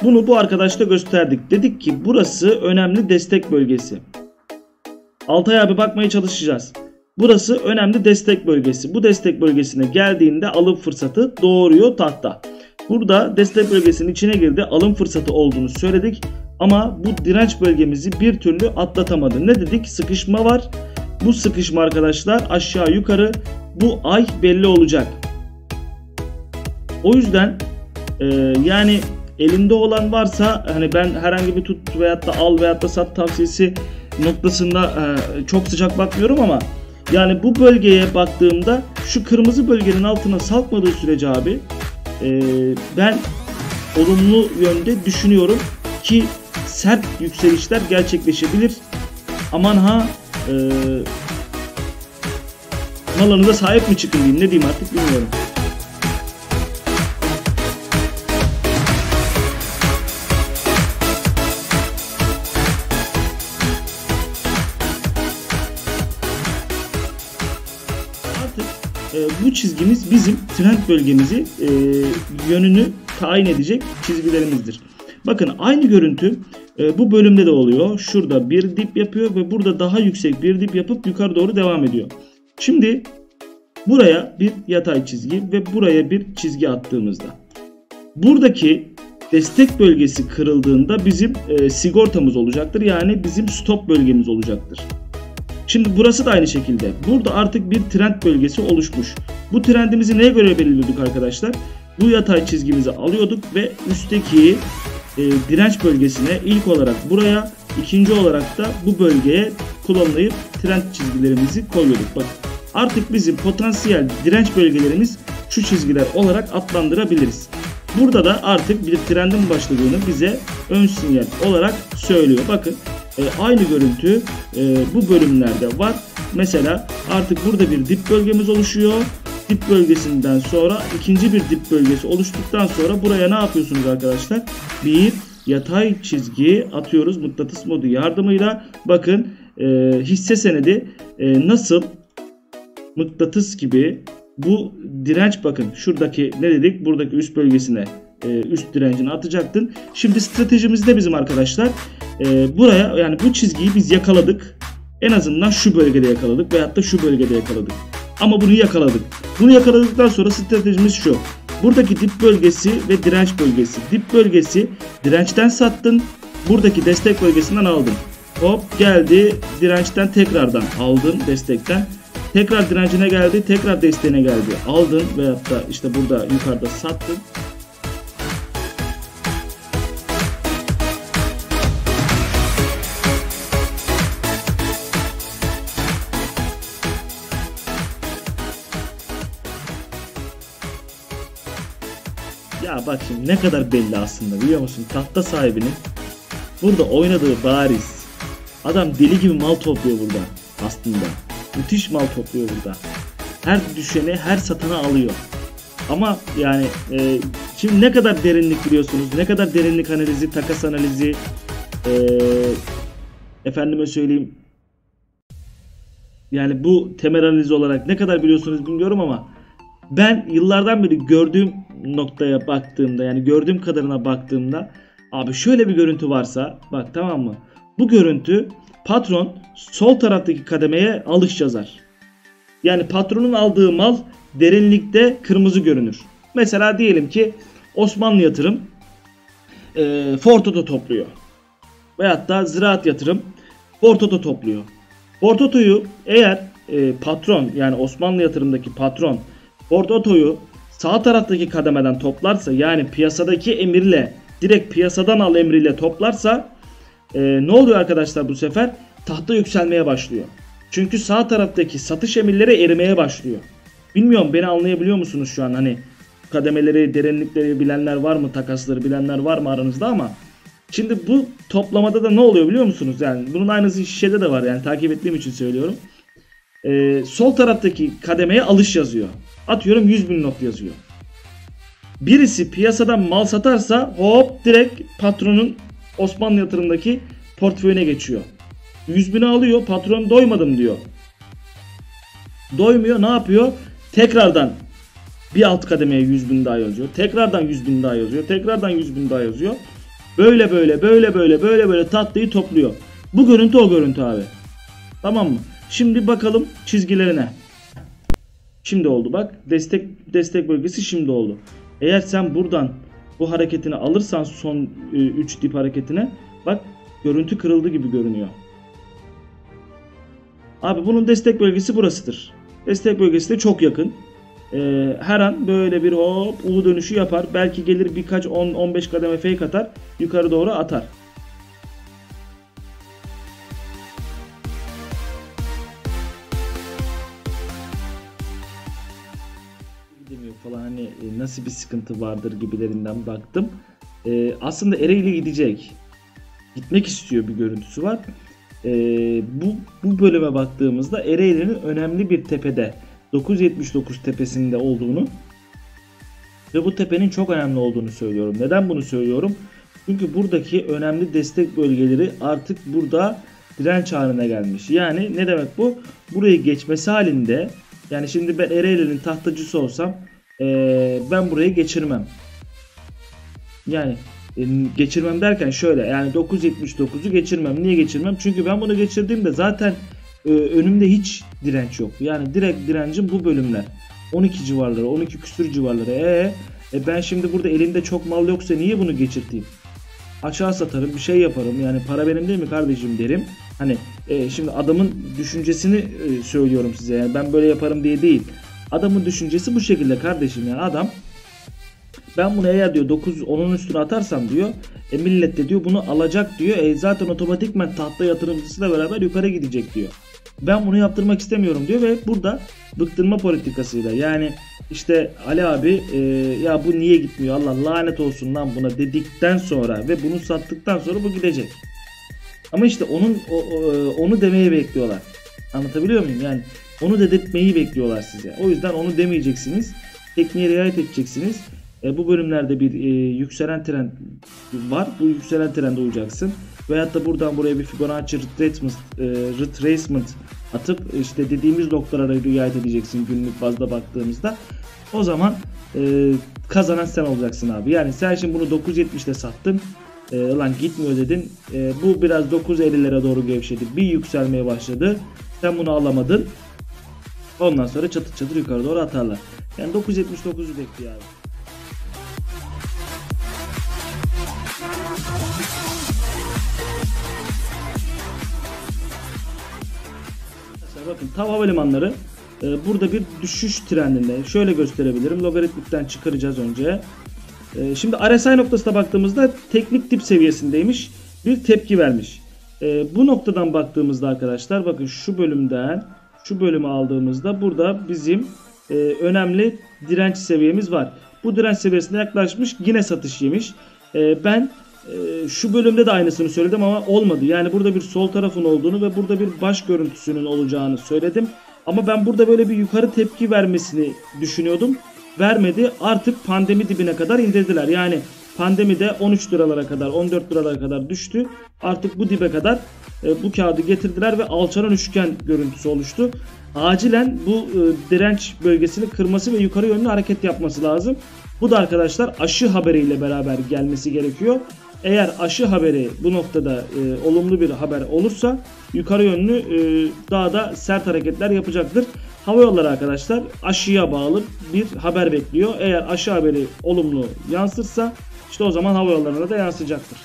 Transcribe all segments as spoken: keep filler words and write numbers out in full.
Bunu bu arkadaşla gösterdik. Dedik ki burası önemli destek bölgesi. Altay abi bakmaya çalışacağız. Burası önemli destek bölgesi. Bu destek bölgesine geldiğinde alım fırsatı doğuruyor tahta. Burada destek bölgesinin içine girdi. Alım fırsatı olduğunu söyledik. Ama bu direnç bölgemizi bir türlü atlatamadı. Ne dedik? Sıkışma var. Bu sıkışma arkadaşlar aşağı yukarı bu ay belli olacak. O yüzden e, yani elinde olan varsa hani ben herhangi bir tut veyahut da al veyahut da sat tavsiyesi noktasında e, çok sıcak bakmıyorum ama yani bu bölgeye baktığımda şu kırmızı bölgenin altına salkmadığı sürece abi e, ben olumlu yönde düşünüyorum ki sert yükselişler gerçekleşebilir. Aman ha e, malınıza sahip mi çıkın diyeyim, ne diyeyim artık bilmiyorum. Bu çizgimiz bizim trend bölgemizi e, yönünü tayin edecek çizgilerimizdir. Bakın aynı görüntü e, bu bölümde de oluyor. Şurada bir dip yapıyor ve burada daha yüksek bir dip yapıp yukarı doğru devam ediyor. Şimdi buraya bir yatay çizgi ve buraya bir çizgi attığımızda buradaki destek bölgesi kırıldığında bizim e, sigortamız olacaktır. Yani bizim stop bölgemiz olacaktır. Şimdi burası da aynı şekilde. Burada artık bir trend bölgesi oluşmuş. Bu trendimizi neye göre belirliyorduk arkadaşlar? Bu yatay çizgimizi alıyorduk ve üstteki e, direnç bölgesine ilk olarak buraya, ikinci olarak da bu bölgeye kullanılayıp trend çizgilerimizi koyuyorduk. Bak artık bizim potansiyel direnç bölgelerimiz şu çizgiler olarak adlandırabiliriz. Burada da artık bir trendin başladığını bize ön sinyal olarak söylüyor. Bakın. E, aynı görüntü e, bu bölümlerde var. Mesela artık burada bir dip bölgemiz oluşuyor. Dip bölgesinden sonra ikinci bir dip bölgesi oluştuktan sonra buraya ne yapıyorsunuz arkadaşlar? Bir yatay çizgi atıyoruz mıknatıs modu yardımıyla. Bakın e, hisse senedi e, nasıl mıknatıs gibi bu direnç, bakın şuradaki ne dedik? Buradaki üst bölgesine üst direncini atacaktın. Şimdi stratejimiz de bizim arkadaşlar e, buraya, yani bu çizgiyi biz yakaladık. En azından şu bölgede yakaladık veyahut da şu bölgede yakaladık. Ama bunu yakaladık. Bunu yakaladıktan sonra stratejimiz şu. Buradaki dip bölgesi ve direnç bölgesi. Dip bölgesi dirençten sattın. Buradaki destek bölgesinden aldın. Hop geldi dirençten tekrardan aldın, destekten. Tekrar direncine geldi, tekrar desteğine geldi. Aldın veyahut da işte burada yukarıda sattın. Ya bak şimdi ne kadar belli aslında, biliyor musun? Tahta sahibinin burada oynadığı bariz. Adam deli gibi mal topluyor burada aslında. Müthiş mal topluyor burada. Her düşeni, her satana alıyor. Ama yani e, şimdi ne kadar derinlik biliyorsunuz, ne kadar derinlik analizi, takas analizi, e, efendime söyleyeyim. Yani bu temel analiz olarak ne kadar biliyorsunuz bilmiyorum ama ben yıllardan beri gördüğüm noktaya baktığımda, yani gördüğüm kadarına baktığımda abi şöyle bir görüntü varsa bak, tamam mı? Bu görüntü patron sol taraftaki kademeye alış yazar. Yani patronun aldığı mal derinlikte kırmızı görünür. Mesela diyelim ki Osmanlı Yatırım e, Fortoto topluyor. Veyahut da Ziraat Yatırım Fortoto topluyor. Fortoto'yu eğer e, patron, yani Osmanlı Yatırım'daki patron Fortoto'yu sağ taraftaki kademeden toplarsa, yani piyasadaki emirle, direkt piyasadan al emriyle toplarsa e, ne oluyor arkadaşlar bu sefer? Tahta yükselmeye başlıyor. Çünkü sağ taraftaki satış emirleri erimeye başlıyor. Bilmiyorum, beni anlayabiliyor musunuz şu an? Hani kademeleri, derinlikleri bilenler var mı? Takasları bilenler var mı aranızda? Ama şimdi bu toplamada da ne oluyor biliyor musunuz? Yani bunun aynısı şişede de var, yani takip ettiğim için söylüyorum. Ee, sol taraftaki kademeye alış yazıyor. Atıyorum yüz bin not yazıyor. Birisi piyasadan mal satarsa hop direkt patronun Osmanlı Yatırım'daki portföyüne geçiyor. yüz bini alıyor, patron doymadım diyor. Doymuyor, ne yapıyor? Tekrardan bir alt kademeye yüz bin daha yazıyor. Tekrardan yüz bin daha yazıyor. Tekrardan yüz bin daha yazıyor. Böyle böyle böyle böyle böyle böyle tatlıyı topluyor. Bu görüntü o görüntü abi. Tamam mı? Şimdi bakalım çizgilerine. Şimdi oldu bak. Destek destek bölgesi şimdi oldu. Eğer sen buradan bu hareketini alırsan son üç dip hareketine bak görüntü kırıldı gibi görünüyor. Abi bunun destek bölgesi burasıdır. Destek bölgesi de çok yakın. Ee, her an böyle bir hop U dönüşü yapar. Belki gelir birkaç on on beş kademe fake atar. Yukarı doğru atar. Gidemiyor falan hani nasıl bir sıkıntı vardır gibilerinden baktım. Ee, aslında Ereğli gidecek. Gitmek istiyor bir görüntüsü var. Ee, bu, bu bölüme baktığımızda Ereğli'nin önemli bir tepede dokuz yetmiş dokuz tepesinde olduğunu ve bu tepenin çok önemli olduğunu söylüyorum. Neden bunu söylüyorum? Çünkü buradaki önemli destek bölgeleri artık burada direnç haline gelmiş. Yani ne demek bu? Burayı geçmesi halinde yani şimdi ben Ereğli'nin tahtacısı olsam ee, ben burayı geçirmem. Yani geçirmem derken şöyle yani dokuz yetmiş dokuzu geçirmem. Niye geçirmem? Çünkü ben bunu geçirdiğimde zaten e, önümde hiç direnç yok. Yani direkt direncim bu bölümler. on iki civarları, on iki küsür civarları. E, e ben şimdi burada elimde çok mal yoksa niye bunu geçirteyim? Aşağı satarım, bir şey yaparım. Yani para benim değil mi kardeşim derim. Hani e, şimdi adamın düşüncesini e, söylüyorum size. Yani ben böyle yaparım diye değil. Adamın düşüncesi bu şekilde kardeşim. Yani adam ben bunu eğer diyor dokuz onun üstüne atarsam diyor e, millet de diyor bunu alacak diyor. E, zaten otomatikman tahta yatırımcısıyla beraber yukarı gidecek diyor. Ben bunu yaptırmak istemiyorum diyor ve burada bıktırma politikasıyla yani işte Ali abi e, ya bu niye gitmiyor Allah lanet olsun lan buna dedikten sonra ve bunu sattıktan sonra bu gidecek. Ama işte onun o, o, onu demeye bekliyorlar. Anlatabiliyor muyum? Yani onu dedirtmeyi bekliyorlar size. O yüzden onu demeyeceksiniz. Tekniğe riayet edeceksiniz. E, bu bölümlerde bir e, yükselen trend var. Bu yükselen trende uyacaksın. Veyahut da buradan buraya bir Fibonacci retracement, e, retracement atıp işte dediğimiz noktalara riayet edeceksin günlük bazda baktığımızda. O zaman e, kazanan sen olacaksın abi. Yani sen şimdi bunu dokuz yetmişte sattın. E, lan gitmiyor dedin. E, bu biraz dokuz ellilere doğru gevşedi. Bir yükselmeye başladı. Sen bunu alamadın. Ondan sonra çatır çatır yukarı doğru atarlar. Yani dokuz yetmiş dokuzu bekliyor abi. Bakın TAV havalimanları e, burada bir düşüş trendinde. Şöyle gösterebilirim. Logaritmikten çıkaracağız önce. E, şimdi R S I noktasına baktığımızda teknik dip seviyesindeymiş. Bir tepki vermiş. E, bu noktadan baktığımızda arkadaşlar bakın şu bölümden şu bölümü aldığımızda burada bizim e, önemli direnç seviyemiz var. Bu direnç seviyesine yaklaşmış. Yine satış yemiş. E, ben Ee, şu bölümde de aynısını söyledim ama olmadı. Yani burada bir sol tarafın olduğunu ve burada bir baş görüntüsünün olacağını söyledim. Ama ben burada böyle bir yukarı tepki vermesini düşünüyordum. Vermedi. Artık pandemi dibine kadar indirdiler. Yani pandemide on üç liralara kadar, on dört liralara kadar düştü. Artık bu dibe kadar e, bu kağıdı getirdiler ve alçalan üçgen görüntüsü oluştu. Acilen bu e, direnç bölgesini kırması ve yukarı yönlü hareket yapması lazım. Bu da arkadaşlar aşı haberiyle beraber gelmesi gerekiyor. Eğer aşı haberi bu noktada e, olumlu bir haber olursa yukarı yönlü e, daha da sert hareketler yapacaktır. Havayolları arkadaşlar aşıya bağlı bir haber bekliyor. Eğer aşı haberi olumlu yansırsa işte o zaman havayollarına da yansıyacaktır.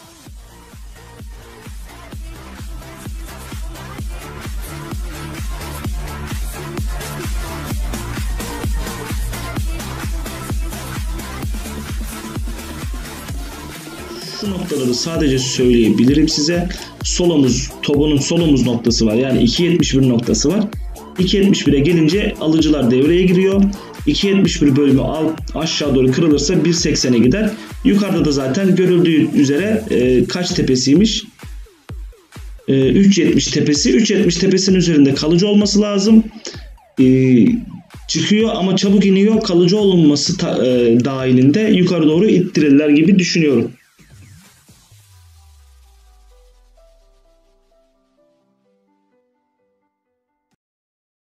Şu noktaları sadece söyleyebilirim size. Sol omuz, T O B'un sol omuz noktası var. Yani iki yetmiş bir noktası var. iki yetmiş bire gelince alıcılar devreye giriyor. iki yetmiş bir bölümü alt, aşağı doğru kırılırsa bir seksene gider. Yukarıda da zaten görüldüğü üzere e, kaç tepesiymiş? E, üç yetmiş tepesi. üç yetmiş tepesinin üzerinde kalıcı olması lazım. E, çıkıyor ama çabuk iniyor. Kalıcı olunması ta, e, dahilinde yukarı doğru ittirirler gibi düşünüyorum.